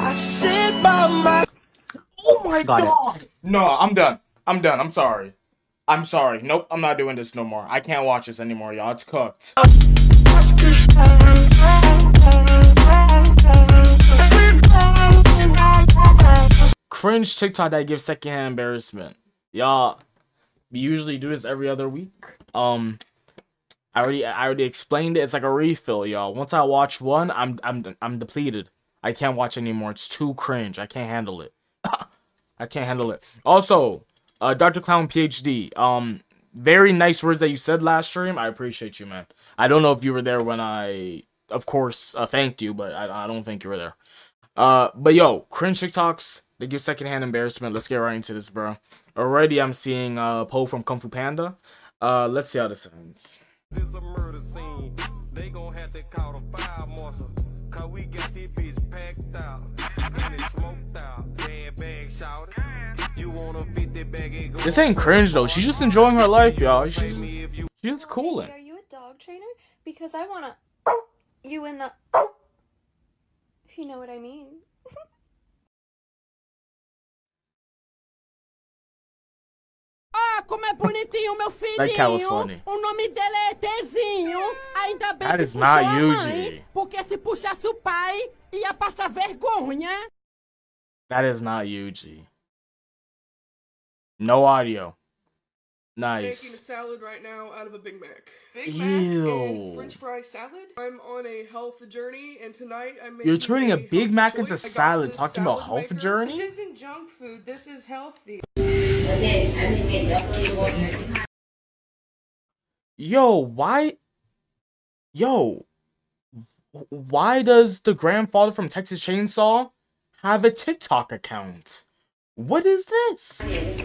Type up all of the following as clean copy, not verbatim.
I sit by my. Oh my god! No, I'm done. I'm done. I'm sorry. I'm sorry. Nope, I'm not doing this no more. I can't watch this anymore, y'all. It's cooked. Cringe TikTok that gives secondhand embarrassment. Y'all, we usually do this every other week. I already explained it. It's like a refill, y'all. Once I watch one, I'm depleted. I can't watch anymore. It's too cringe. I can't handle it. I can't handle it. Also, Dr. Clown PhD. Very nice words that you said last stream. I appreciate you, man. I don't know if you were there when I, of course, thanked you, but I don't think you were there. But yo, cringe TikToks, they give secondhand embarrassment. Let's get right into this, bro. Already I'm seeing Poe from Kung Fu Panda. Let's see how this ends. This is a murder scene. They gon' have to call the fire marshal. Cause we got this bitch packed out. And it smoked out. Bad bag shouted. You want a 50 bag and go. This ain't cringe though. She's just enjoying her life, y'all. She's cooling. Are you a dog trainer? Because I wanna you in the if you know what I mean. Ah, como é bonitinho meu filhinho. That cat was funny. O nome dele é Tezinho. Ainda bem That que is puxou not a mãe, Yuji. porque se puxasse o pai, ia passar vergonha. That is not Yuji. No audio. Nice. Making a salad right now out of a Big Mac. Big Mac Ew. and French fry salad. I'm on a health journey, and tonight I'm making You're turning a Big healthy Mac choice. into I got salad, this talking about salad health maker. journey? This isn't junk food. This is healthy. Yo, why? Yo, why does the grandfather from Texas Chainsaw have a TikTok account? What is this?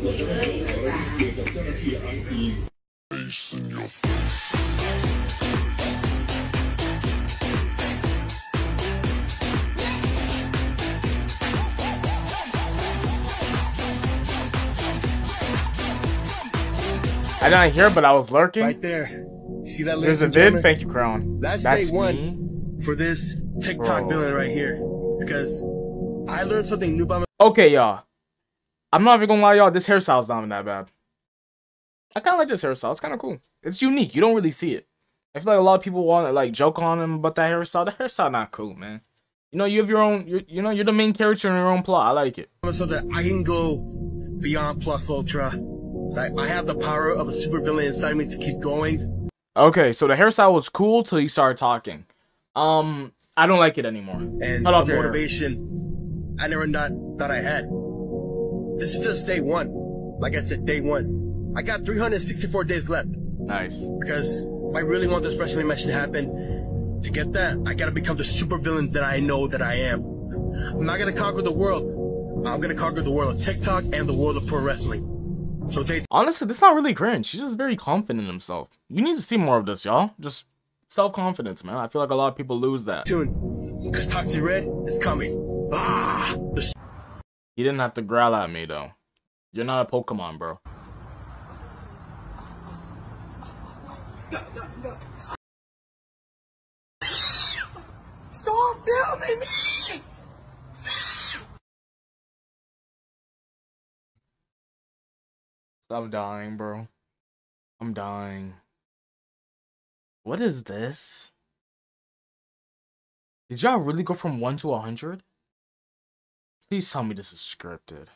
I didn't hear, but I was lurking. Right there. See that? There's a vid. Thank you, Crown. That's That's day me. one for this TikTok Bro. villain right here. Because I learned something new about myself. Okay, y'all. I'm not even gonna lie, y'all. This hairstyle's not even that bad. I kind of like this hairstyle. It's kind of cool. It's unique. You don't really see it. I feel like a lot of people want to like joke on him about that hairstyle. That hairstyle not cool, man. You know, you have your own. You're the main character in your own plot. I like it. So that I can go beyond plus ultra. Like, I have the power of a supervillain inside me to keep going. Okay, so the hairstyle was cool till you started talking. I don't like it anymore. And Cut off the your hair. motivation I never thought I had. This is just day one. Like I said, day one. I got 364 days left. Nice. Because if I really want this wrestling match to happen, to get that, I gotta become the supervillain that I know that I am. I'm not gonna conquer the world. I'm gonna conquer the world of TikTok and the world of pro wrestling. So Honestly, this is not really cringe. He's just very confident in himself. You need to see more of this, y'all. Just self-confidence, man. I feel like a lot of people lose that. tune, because Toxic Red is coming. Ah! You didn't have to growl at me, though. You're not a Pokemon, bro. Stop filming me! I'm dying, bro. I'm dying. What is this? Did y'all really go from 1 to 100? Please tell me this is scripted.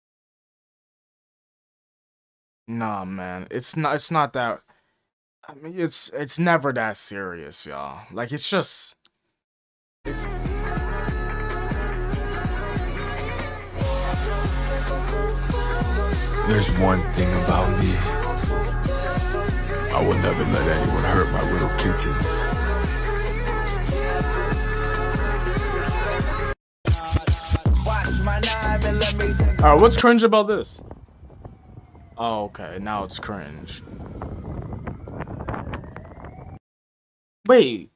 Nah, man. It's not that. I mean, it's never that serious, y'all. Like, it's just. It's. There's one thing about me. I will never let anyone hurt my little kitten. Alright, what's cringe about this? Oh, okay. Now it's cringe. Wait.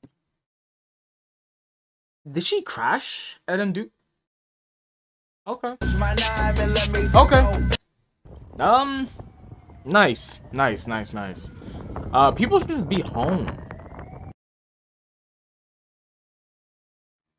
Did she crash at him, dude? Okay. Okay. Nice. People should just be home.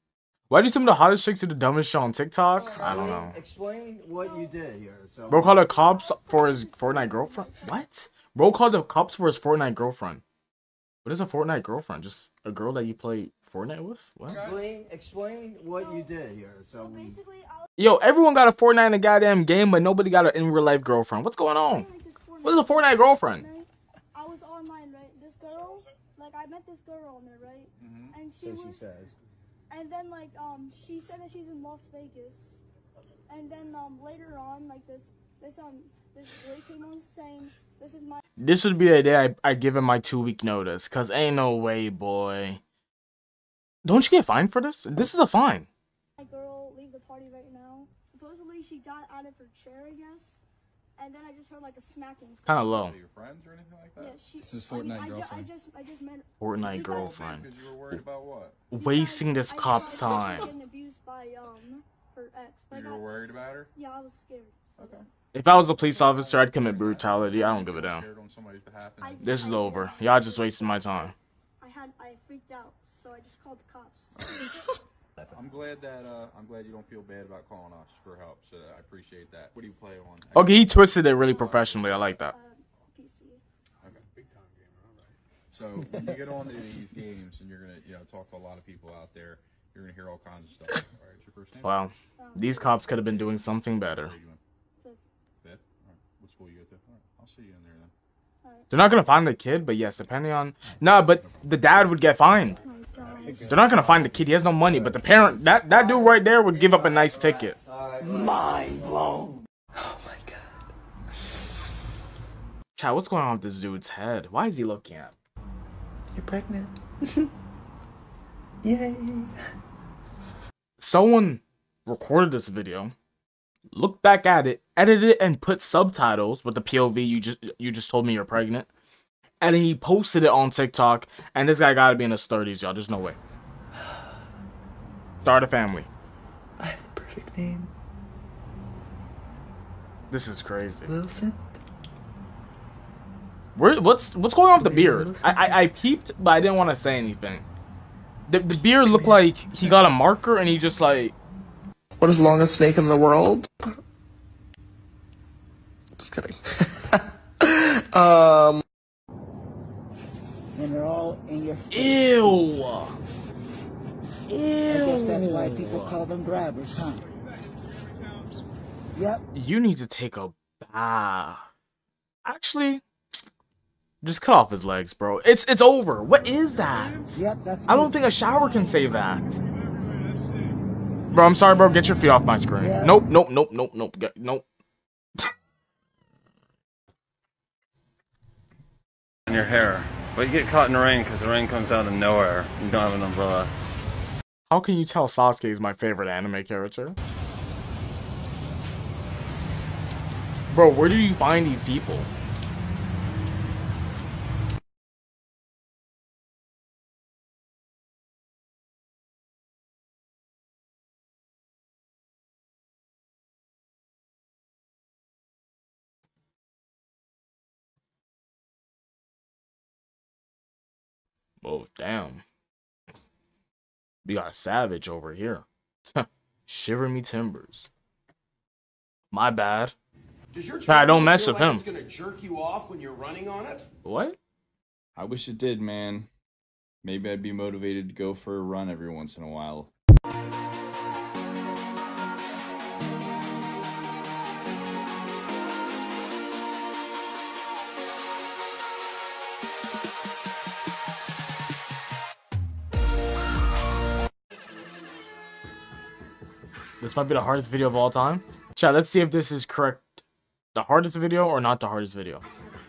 Why do you some of the hottest chicks do the dumbest shit on TikTok? I don't know. Explain what you did here. So Bro called the cops for his Fortnite girlfriend. What? Bro called the cops for his Fortnite girlfriend. What is a Fortnite girlfriend? Just a girl that you play Fortnite with? What? explain what you did here. So we. Yo, everyone got a Fortnite in the goddamn game, but nobody got an in real life girlfriend. What's going on? What is a Fortnite girlfriend? I was online, right? This girl, like I met this girl on there, right? And she says. and then like she said that she's in Las Vegas, and then later on like this boy came on saying this is my. This would be the day I give him my 2-week notice, cause ain't no way, boy. Don't you get fined for this? This is a fine. My girl leave the party right now. Supposedly she got out of her chair, I guess. And then I just heard like a smacking. It's kind of low. Your friends or anything like that? Yeah, This is Fortnite girlfriend. I just met Fortnite girlfriend. Because you were worried about what? Wasting this cop's time. getting abused by her ex. Like, You were worried about her? Yeah, I was scared. So Okay. If I was a police officer, I'd commit brutality. I don't give a damn. Scared on somebody's behalf and This is over. Y'all just wasting my time. I freaked out, so I just called the cops. I'm glad you don't feel bad about calling us for help. So I appreciate that. What do you play on? Okay, he twisted it really professionally. I like that. PC. Okay. Big time gamer. All right. So when you get on to these games and you're gonna talk to a lot of people out there, you're gonna hear all kinds of stuff. All right. What's your first name? Wow. These cops could have been doing something better. Fifth. All right. What school you go to? All right. I'll see you in there then. They're not gonna find the kid, but yes, depending on. Nah, but the dad would get fined. They're not gonna find the kid. He has no money, but the parent, that dude right there, would give up a nice ticket. Mind blown. Oh my god. Chad, what's going on with this dude's head? Why is he looking at? You're pregnant. Yay. Someone recorded this video, looked back at it, edited it, and put subtitles with the POV. You just told me you're pregnant. And then he posted it on TikTok, and this guy gotta be in his 30s, y'all. There's no way. Start a family. I have the perfect name. This is crazy. Wilson. What's going on with the beard? I peeped, but I didn't want to say anything. The beard looked like he got a marker and he just like. What is the longest snake in the world? Just kidding. And they're all in your. Ew. I guess that's why people call them grabbers, huh? Yep. You need to take a bath. Actually, just cut off his legs, bro. It's over. What is that? Yep, that's I don't think a shower can save that. Bro, I'm sorry, bro. Get your feet off my screen. Yeah. Nope. Nope. In your hair. But you get caught in the rain because the rain comes out of nowhere. You don't have an umbrella. How can you tell Sasuke is my favorite anime character? Bro, where do you find these people? Oh, damn. We got a savage over here. Shiver me timbers. My bad. I don't mess with him. It's gonna jerk you off when you're running on it? What? I wish it did, man. Maybe I'd be motivated to go for a run every once in a while. This might be the hardest video of all time. Chat, let's see if this is correct. The hardest video or not the hardest video.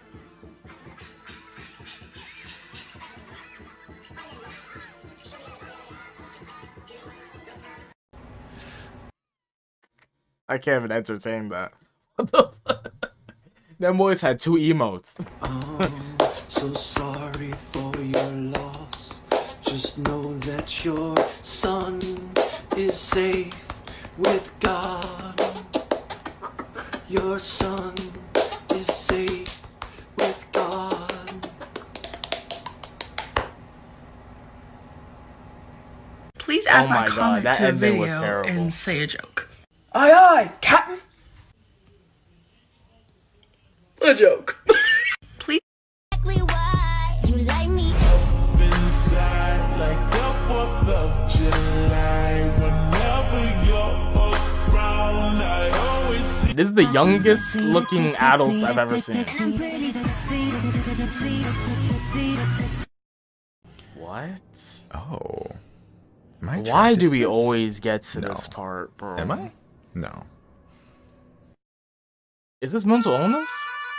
I can't even entertain that. What the fuck? Them boys had 2 emotes. So sorry for your loss. Just know that your son is safe with God. Your son is safe with God. Please Oh my god, that ending was terrible. And say a joke. Aye, aye, Captain. A joke. Please. Exactly why you like me. Inside like the 4th of July. Whenever you're around, I always see. This is the youngest looking adults I've ever seen. What? Oh. Why do we always get to this part, bro? Am I? No. Is this mental illness?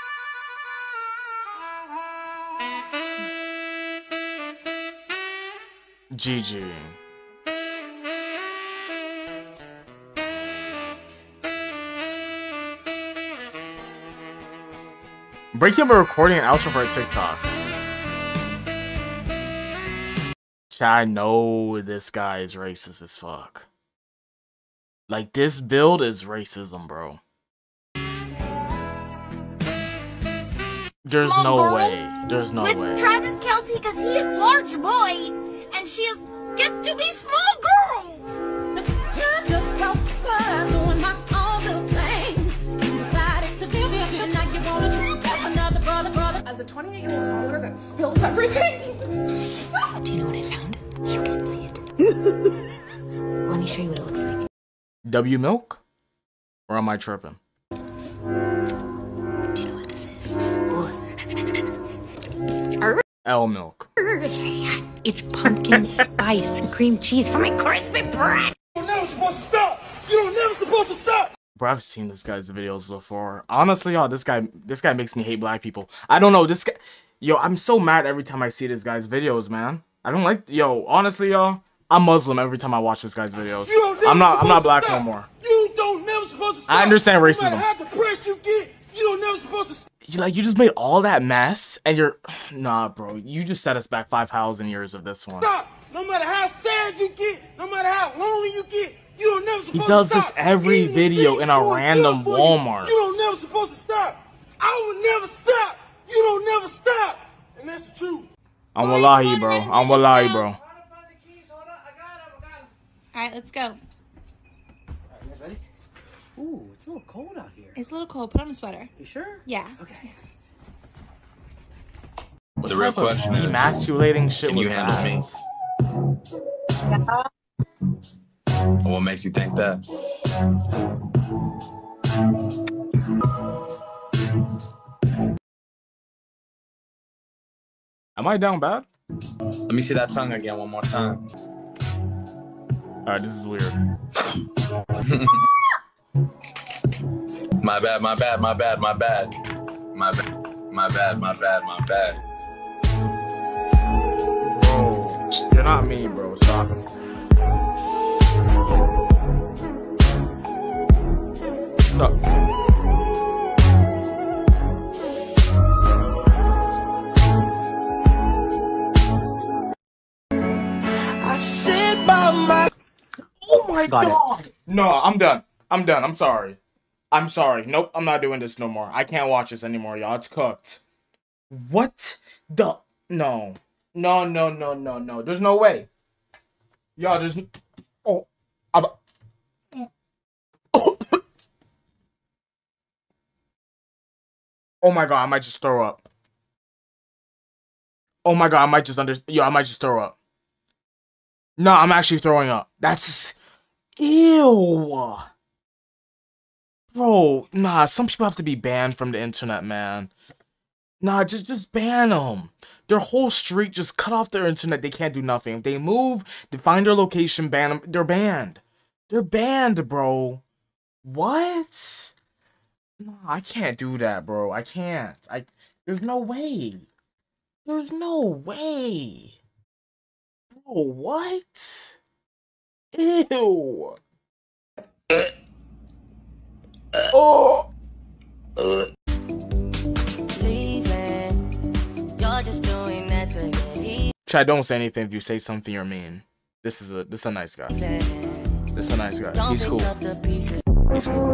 GG. Breaking up a recording and outro for a TikTok. I know this guy is racist as fuck. Like, this build is racism, bro. There's no way. There's no way. With Travis Kelce, because he is large boy, and she gets to be small girl. Just felt good doing my own little thing. You decided to do this, and now you want to treat another brother. As a 28-year-old toddler that spills everything. Do you know what I found? You can't see it. Let me show you what it looks like. W milk? Or am I tripping? Do you know what this is? L milk. It's pumpkin spice cream cheese for my crispy bread. You're never supposed to stop. You're never supposed to stop. Bro, I've seen this guy's videos before. Honestly, y'all, this guy makes me hate black people. I don't know, this guy. Yo, I'm so mad every time I see this guy's videos, man. I don't like. Yo, honestly, y'all, I'm Muslim every time I watch this guy's videos. I'm not black no more. You don't never supposed to stop. I understand racism. No matter how depressed you get, you don't never supposed to stop. You just made all that mess, and you're nah, bro. You just set us back 5,000 years of this one. Stop. No matter how sad you get, no matter how lonely you get, you don't never supposed to stop. He does this every video in a random Walmart. You don't never supposed to stop. I will never stop. You don't never stop, and that's the truth. I'm wallahi, bro. I'm wallahi, bro. Alright, let's go. Ready? Ooh, it's a little cold out here. It's a little cold. Put on a sweater. You sure? Yeah. Okay. The real question is, emasculating shit. Can you handle me? What makes you think that? Am I down bad? Let me see that tongue again one more time. Alright, this is weird. My bad, my bad, my bad, my bad. My bad, my bad, my bad, my bad. Bro, you're not me, bro. Stop it. Stop. I sit by my. Oh my god. No, I'm done. I'm done. I'm sorry. I'm sorry. Nope, I'm not doing this no more. I can't watch this anymore, y'all. It's cooked. What the? No. No, no, no, no, no. There's no way. Y'all, there's... Oh. Oh my god, I might just throw up. Oh my god, I might just I might just throw up. No, I'm actually throwing up. That's... Ew. Bro, nah, some people have to be banned from the internet, man. Nah, just ban them. Their whole street just cut off their internet. They can't do nothing. If they move, they find their location, ban them. They're banned. They're banned, bro. What? Nah, I can't do that, bro. I can't. There's no way. There's no way. Bro, what? Ew. Oh. You're just doing that to me. Chad, don't say anything. If you say something, you're mean. This is a nice guy. This is a nice guy. He's cool. He's cool.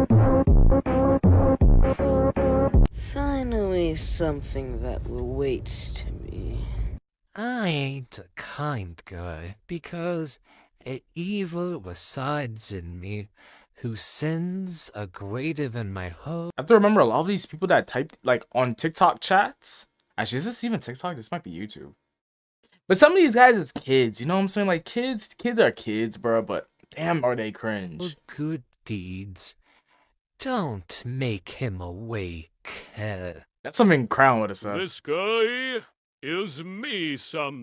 Finally, something that relates to me. I ain't a kind guy because An evil resides in me, who sends a greater than my hope. I have to remember a lot of these people that typed like on TikTok chats. Actually, is this even TikTok? This might be YouTube. But some of these guys is kids, you know what I'm saying? Like kids are kids, bro, but damn are they cringe. Good deeds. Don't make him awake. That's something Crown would have said. This guy is me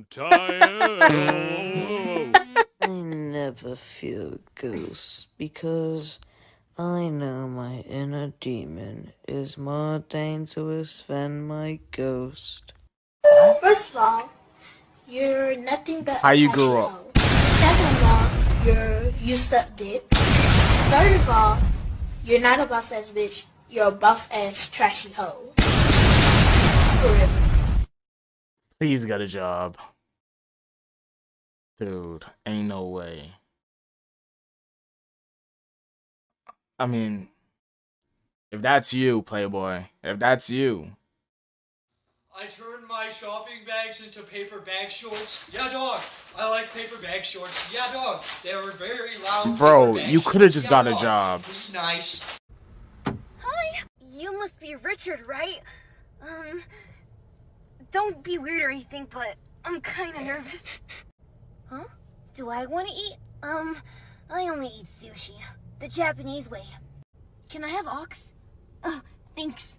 sometime. I never fear ghosts because I know my inner demon is more dangerous than my ghost. First of all, you're nothing but how you grew up. Second of all, you suck dick. Third of all, you're not a boss ass bitch. You're a boss ass trashy hoe. For real. Please get a job. Dude, ain't no way. I mean, if that's you, Playboy, if that's you. I turned my shopping bags into paper bag shorts. Yeah, dog. I like paper bag shorts. Yeah, dog. They were very loud. Bro, you could have just got a job. It's nice. Hi, you must be Richard, right? Don't be weird or anything, but I'm kind of nervous. Huh? Do I want to eat? I only eat sushi. The Japanese way. Can I have ox? Oh, thanks.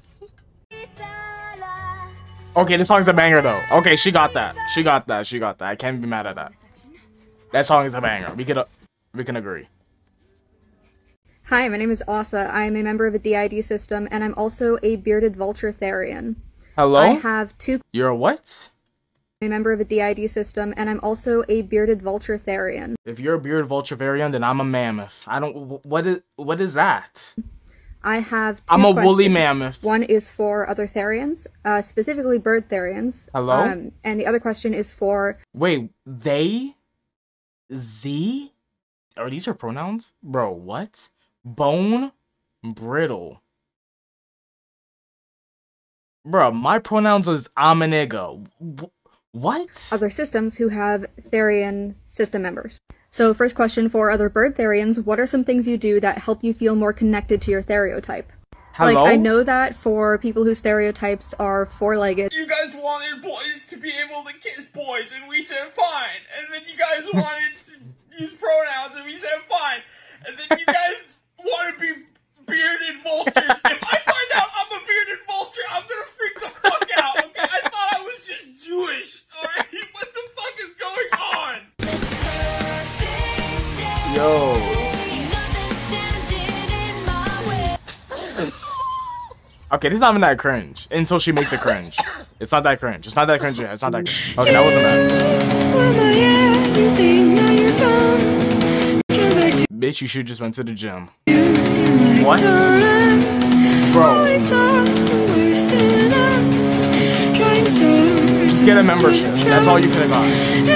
Okay, this song's a banger though. Okay, she got that. She got that. She got that. I can't be mad at that. That song is a banger. We can agree. Hi, my name is Asa. I am a member of the DID system, and I'm also a bearded vulture therian. Hello? I have two... You're a what? I'm a member of the DID system, and I'm also a bearded vulture therian. If you're a bearded vulture therian, then I'm a mammoth. I don't... What is that? I have two I'm a questions. woolly mammoth. One is for other therians, specifically bird therians. Hello? And the other question is for... Wait, they? Z? Are these her pronouns? Bro, what? Bone? Brittle. Bro, my pronouns is I'm a nigga. What? Other systems who have therian system members. So first question for other bird therians, what are some things you do that help you feel more connected to your stereotype? Hello? Like, I know that for people whose stereotypes are four-legged. You guys wanted boys to be able to kiss boys, and we said fine. And then you guys wanted to use pronouns, and we said fine. And then you guys want to be bearded vultures. If I find out I'm a bearded vulture, I'm gonna freak the fuck out, okay? I thought I was just Jewish, alright? What the fuck is going on? Yo. Okay, this is not even that cringe. Until she makes it cringe. It's not that cringe. It's not that cringe yet. It's not that cringe. Okay, that wasn't bad. Bitch, you should just went to the gym. What? Bro. Just get a membership. That's all you could have got.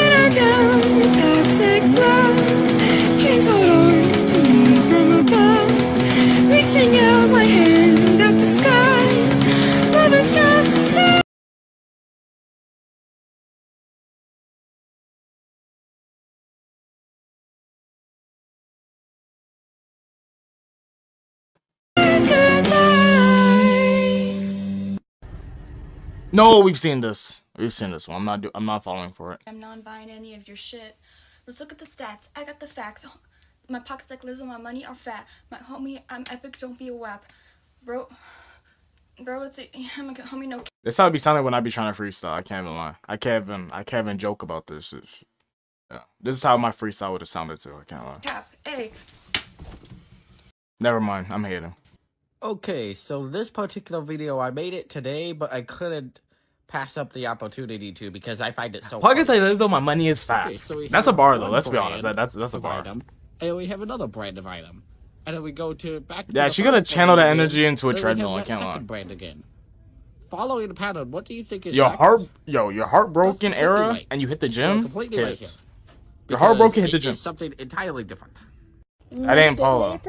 Reaching out my hand at the sky. Love is just a sign. No, we've seen this. We've seen this one. I'm not falling for it. I'm not buying any of your shit. Let's look at the stats. I got the facts. My pockets like Lizzo, my money are fat. My homie, I'm epic, don't be a wap. Bro, it's a homie, no. This how it be sounding when I be trying to freestyle. I can't even lie. I can't even joke about this. Yeah. This is how my freestyle would have sounded too. I can't lie. Cap, hey. Never mind. I'm hating. Okay, so this particular video, I made it today, but I couldn't pass up the opportunity to because I find it so Pockets like Lizzo, my money is fat. Okay, so that's a bar though. Let's be honest. That's a bar. Item, and we have another brand of item, and then we go to back. Yeah, to she gotta channel that energy into a treadmill. I can't lie. Brand again. Following the pattern, what do you think is your heartbroken era, and you hit the gym. Completely hits. Your heartbroken hit the gym. Something entirely different. That ain't Paula.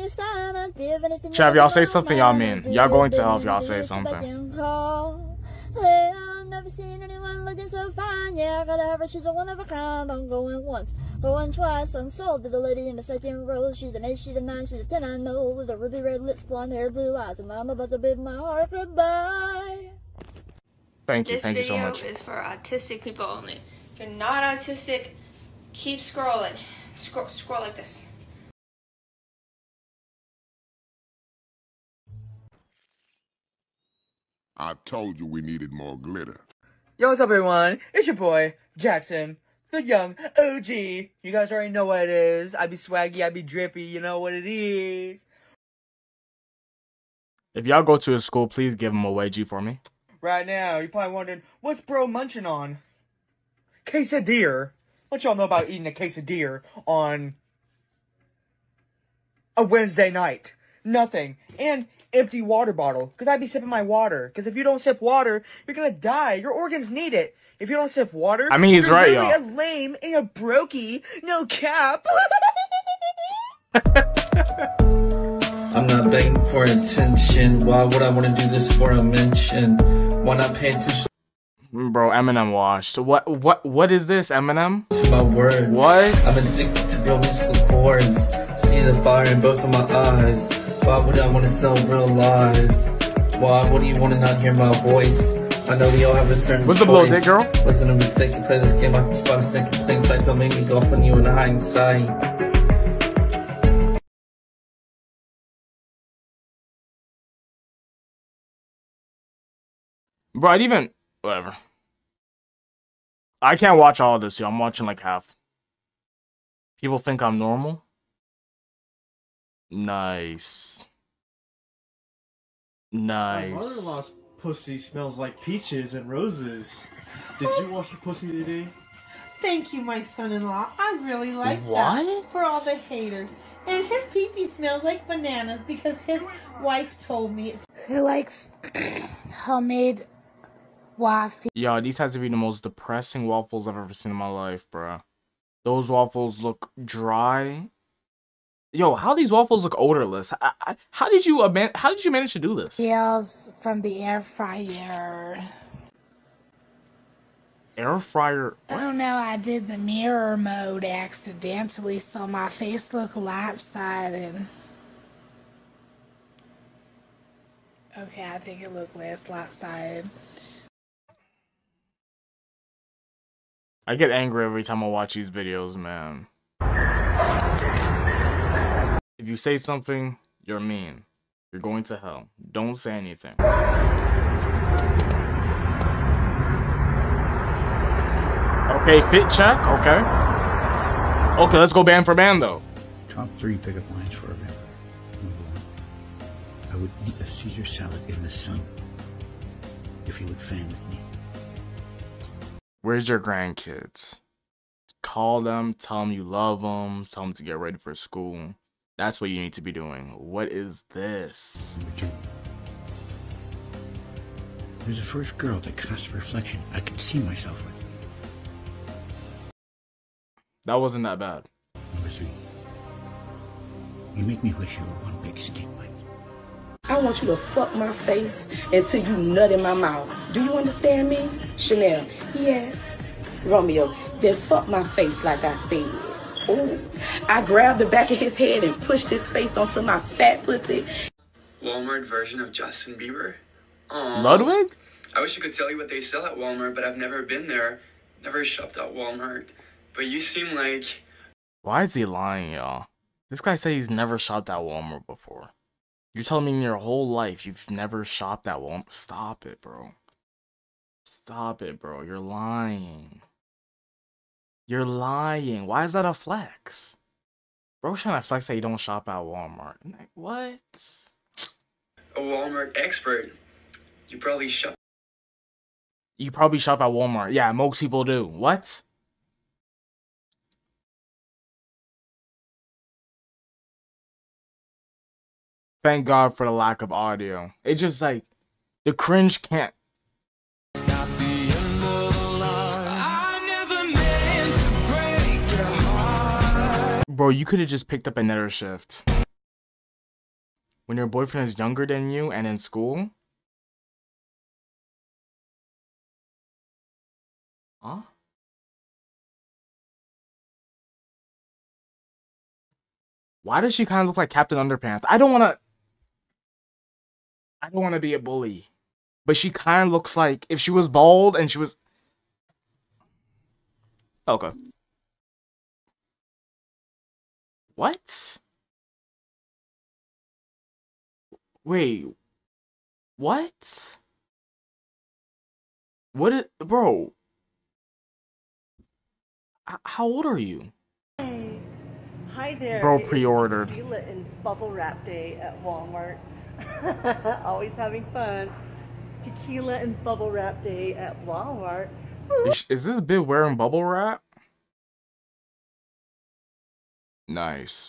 Chav, y'all say something y'all mean. Y'all going to hell if y'all say something. Hey, I've never seen anyone looking so fine. Yeah, I gotta have her, she's a one of a kind. I'm going once, going twice. Unsold to the lady in the second row. She's an 8, she's a 9, she's a 10, I know. With the ruby red lips, blonde hair, blue eyes. And I'm about to bid my heart goodbye. Thank you so much. This video is for autistic people only. If you're not autistic, keep scrolling. Scroll like this. I told you we needed more glitter. Yo, what's up, everyone? It's your boy, Jackson, the young OG. You guys already know what it is. I be swaggy, I be drippy, you know what it is. If y'all go to his school, please give him a wedgie for me. Right now, you're probably wondering, what's bro munching on? Quesadilla. What y'all know about eating a quesadilla on a Wednesday night? Nothing. And empty water bottle, because I be sipping my water. Because if you don't sip water, you're gonna die. Your organs need it. If you don't sip water, I mean, he's right, you're y'all. really a lame and a brokey. No cap. I'm not begging for attention. Why would I want to do this for a mention? Why not pay attention Bro, Eminem washed. What is this, Eminem? to my words? What? I'm addicted to real musical chords. See the fire in both of my eyes. Why would I want to sell real lies? Why would you want to not hear my voice? I know we all have a certain What's the blow, dick girl? Wasn't a mistake to play this game. I can spot a snake in plain sight. Don't make me go on you in hindsight. Bro, I'd even... Whatever. I can't watch all this, yo. I'm watching like half. People think I'm normal? Nice. My Nice. mother-in-law's pussy smells like peaches and roses. Did you wash your pussy today? Thank you, my son-in-law. I really like What? that for all the haters. And his pee-pee smells like bananas because his wife told me it's... Who likes homemade waffles? Yo, these had to be the most depressing waffles I've ever seen in my life, bro. Those waffles look dry. Yo, how these waffles look odorless? How did you manage to do this? Smells from the air fryer. Air fryer. Oh no, I did the mirror mode accidentally, so my face looked lopsided. Okay, I think it looked less lopsided. I get angry every time I watch these videos, man. If you say something, you're mean. You're going to hell. Don't say anything. Okay, fit check. Okay. Okay, let's go band for band, though. Top 3 pickup lines for a man. Number 1. I would eat a Caesar salad in the sun if you would fan with me. Where's your grandkids? Call them, tell them you love them, tell them to get ready for school. That's what you need to be doing. What is this? Number 2. There's a first girl that casts reflection I could see myself with. That wasn't that bad. Number 3. You make me wish you were one big steak bite. I want you to fuck my face until you nut in my mouth. Do you understand me? Chanel, yes. Romeo, then fuck my face like I said. Ooh. I grabbed the back of his head and pushed his face onto my fat pussy. Walmart version of Justin Bieber? Aww. Ludwig? I wish I could tell you what they sell at Walmart, but I've never been there. Never shopped at Walmart. But you seem like... Why is he lying, y'all? This guy said he's never shopped at Walmart before. You're telling me in your whole life you've never shopped at Walmart? Stop it, bro. Stop it, bro. You're lying. You're lying. Why is that a flex? Bro's trying to flex that you don't shop at Walmart. Like, what? a Walmart expert. You probably shop. You probably shop at Walmart. Yeah, most people do. What? Thank God for the lack of audio. It's just like, the cringe can't. Bro, you could have just picked up another shift. When your boyfriend is younger than you and in school, Huh? Why does she kind of look like Captain Underpants? I don't want to be a bully. But she kind of looks like if she was bald and she was... Okay. What? Wait. What? What is... Bro. How old are you? Hey. Hi there. Bro, It's pre-ordered. Tequila and Bubble Wrap Day at Walmart. Always having fun. Tequila and Bubble Wrap Day at Walmart. Is this bitch wearing bubble wrap? Nice.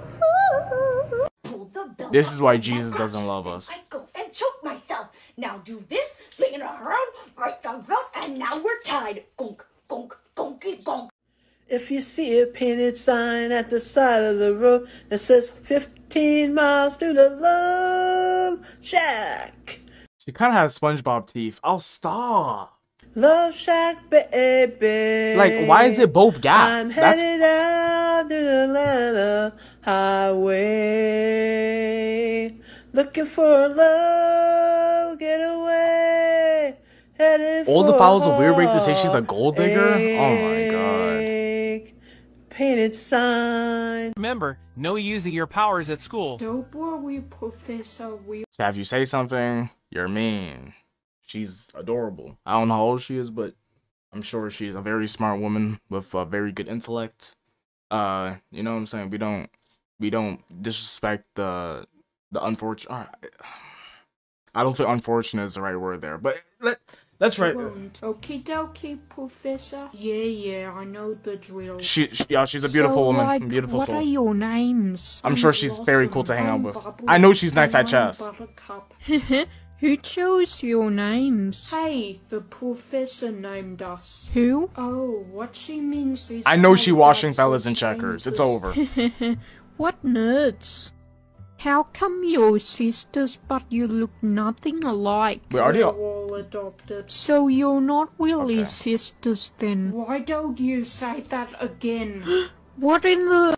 This is why Jesus doesn't love us. I go and choke myself. Now do this, swing it around, right down front, and now we're tied. Gonk, gonk, gonky, gonk. If you see a painted sign at the side of the road that says 15 miles to the Love Shack. She kind of has SpongeBob teeth. Oh, stop. Love Shack, baby. Like, why is it both gaps? I'm headed out to the Atlanta highway. Looking for a love getaway. Headed All the for files a weird way to say she's a gold digger? Oh my god. Painted sign. Remember, no using your powers at school. Don't worry, Professor. We So have you say something, you're mean. She's adorable. I don't know how old she is, but I'm sure she's a very smart woman with a very good intellect. You know what I'm saying? We don't disrespect the unfortunate. I don't think unfortunate is the right word there, but that's right. Okie dokie, Professor. Yeah, I know the drill. She's a beautiful woman. Like, Beautiful what soul. are your names? I'm sure she's very cool to hang out with. I know she's nice at chess. Who chose your names? Hey, the professor named us. Who? Oh, what she means is... I know she washing fellas in checkers. It's over. What nerds? How come you're sisters but you look nothing alike? We already We're all adopted. So you're not really sisters then? Why don't you say that again? What in the...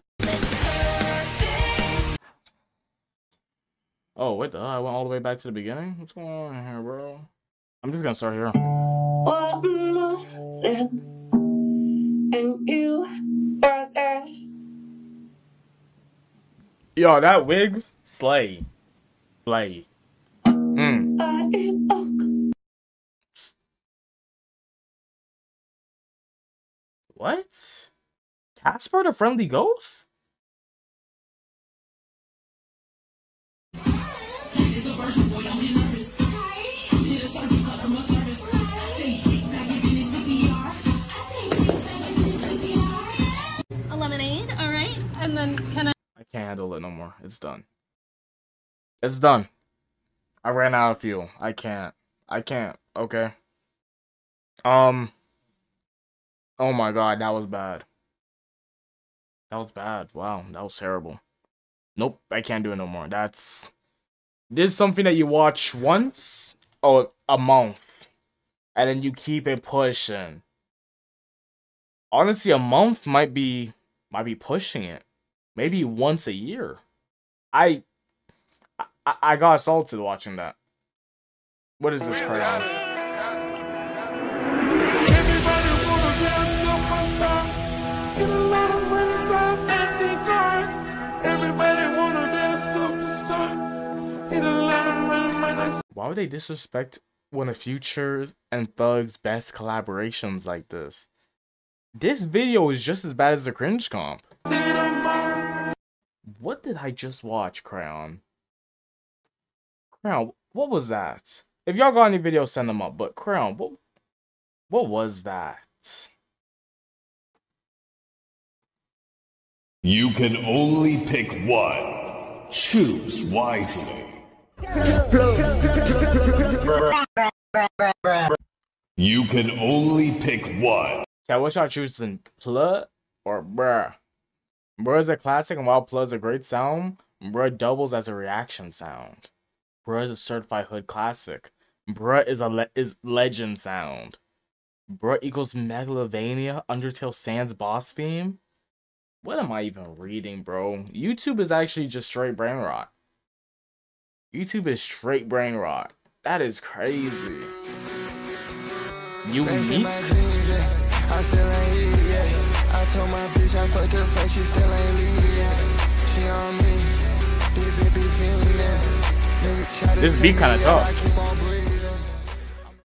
Oh, what the hell? I went all the way back to the beginning? What's going on here, bro? I'm just gonna start here. One morning, and you were there. Yo, that wig, slay. Slay. What? Casper the Friendly Ghost? A lemonade, alright? And then can I... I can't handle it no more. It's done. It's done. I ran out of fuel. I can't. Okay. Oh my god, that was bad. That was bad. Wow, that was terrible. Nope, I can't do it no more. This is something that you watch once or a month, and then you keep it pushing. Honestly, a month might be pushing it. Maybe once a year. I got assaulted watching that. What is this crap? Why would they disrespect one of Future's and Thug's best collaborations like this? This video is just as bad as the cringe comp. What did I just watch, Crayon? Crayon, what was that? If y'all got any videos, send them up. But Crayon, what was that? You can only pick one. Choose wisely. You can only pick one. Okay, what y'all choosing? Pluh or bruh? Bruh is a classic, and while Pluh is a great sound, bruh doubles as a reaction sound. Bruh is a certified hood classic. Bruh is legend sound. Bruh equals Megalovania, Undertale Sans boss theme? What am I even reading, bro? YouTube is actually just straight brain rot. YouTube is straight brain rot. That is crazy. Unique? I still ain't eat yet. I told my bitch I fucked her face, she still ain't leave yet. She on me. This beat kinda tough.